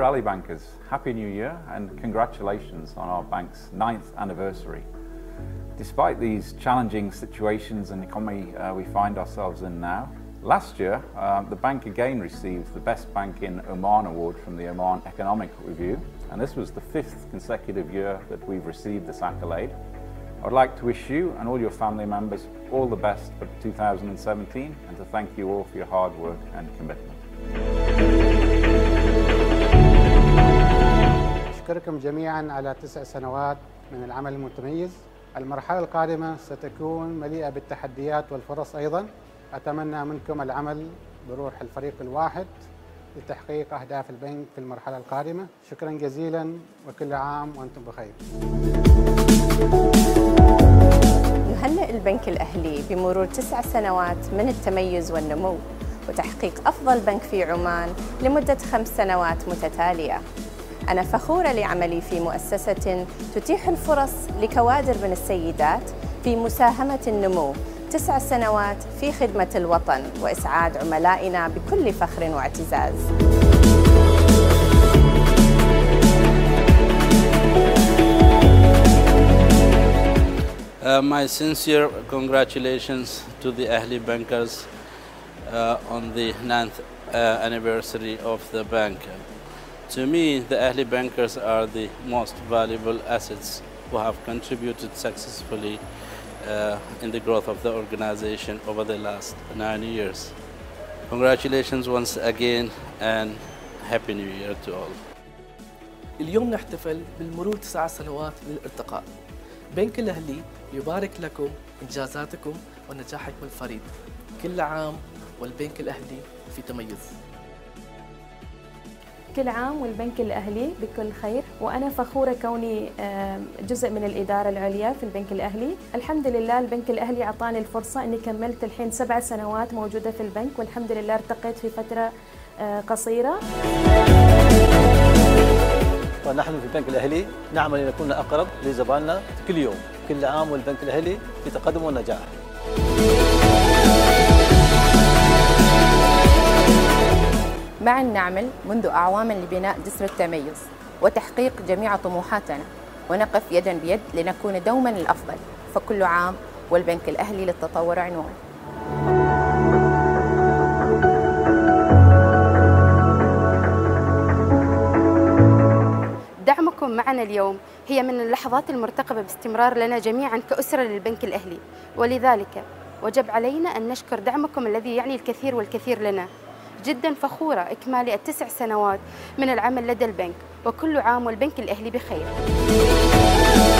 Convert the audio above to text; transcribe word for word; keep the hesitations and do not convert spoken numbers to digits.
Valley Bankers, Happy New Year and congratulations on our bank's ninth anniversary. Despite these challenging situations and economy uh, we find ourselves in now, last year uh, the bank again received the Best Bank in Oman award from the Oman Economic Review, and this was the fifth consecutive year that we've received this accolade. I would like to wish you and all your family members all the best for two thousand seventeen and to thank you all for your hard work and commitment. أشكركم جميعا على تسع سنوات من العمل المتميز. المرحلة القادمة ستكون مليئة بالتحديات والفرص أيضا. أتمنى منكم العمل بروح الفريق الواحد لتحقيق أهداف البنك في المرحلة القادمة. شكرا جزيلا وكل عام وأنتم بخير. يهنئ البنك الأهلي بمرور تسع سنوات من التميز والنمو وتحقيق أفضل بنك في عمان لمدة خمس سنوات متتالية. أنا فخورة لعملي في مؤسسة تتيح الفرص لكوادر من السيدات في مساهمة النمو، تسع سنوات في خدمة الوطن وإسعاد عملائنا بكل فخر واعتزاز. Uh, my sincere congratulations to the Ahli bankers uh, on the ninth uh, anniversary of the bank. To me, the Ahli bankers are the most valuable assets who have contributed successfully uh, in the growth of the organization over the last nine years. Congratulations once again and Happy New Year to all. اليوم نحتفل بالمرور تسع سنوات من الارتقاء. بنك الأهلي يبارك لكم إنجازاتكم ونجاحكم الفريد. كل عام والبنك الأهلي في تميز. كل عام والبنك الأهلي بكل خير، وأنا فخورة كوني جزء من الإدارة العليا في البنك الأهلي. الحمد لله البنك الأهلي أعطاني الفرصة أني كملت الحين سبع سنوات موجودة في البنك، والحمد لله ارتقيت في فترة قصيرة. ونحن في البنك الأهلي نعمل لنكون أقرب لزبائننا كل يوم. كل عام والبنك الأهلي في تقدم ونجاح. معا نعمل منذ أعوام لبناء جسر التميز وتحقيق جميع طموحاتنا، ونقف يدا بيد لنكون دوما الأفضل، فكل عام والبنك الأهلي للتطور عنوان. دعمكم معنا اليوم هي من اللحظات المرتقبة باستمرار لنا جميعا كأسرة للبنك الأهلي، ولذلك وجب علينا أن نشكر دعمكم الذي يعني الكثير والكثير لنا. جدا فخورة إكمال التسع سنوات من العمل لدى البنك، وكل عام والبنك الأهلي بخير.